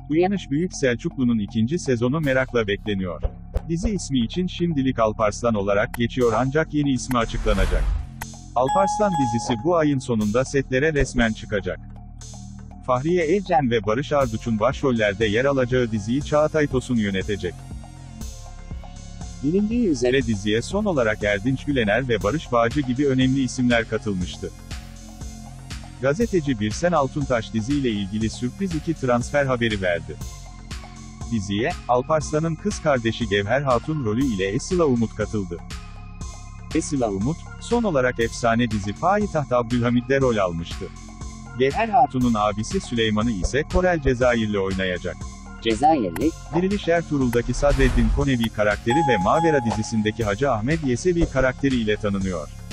Uyanış Büyük Selçuklu'nun ikinci sezonu merakla bekleniyor. Dizi ismi için şimdilik Alparslan olarak geçiyor ancak yeni ismi açıklanacak. Alparslan dizisi bu ayın sonunda setlere resmen çıkacak. Fahriye Evcen ve Barış Arduç'un başrollerde yer alacağı diziyi Çağatay Tosun yönetecek. Bilindiği üzere diziye son olarak Erdinç Gülener ve Barış Bağcı gibi önemli isimler katılmıştı. Gazeteci Birsen Altuntaş diziyle ilgili sürpriz 2 transfer haberi verdi. Diziye, Alparslan'ın kız kardeşi Gevher Hatun rolü ile Esila Umut katıldı. Esila Umut, son olarak efsane dizi Payitaht Abdülhamid'de rol almıştı. Gevher Hatun'un abisi Süleyman'ı ise Korel Cezayirli oynayacak. Cezayirli, Diriliş Ertuğrul'daki Sadreddin Konevi karakteri ve Mavera dizisindeki Hacı Ahmet Yesevi karakteri ile tanınıyor.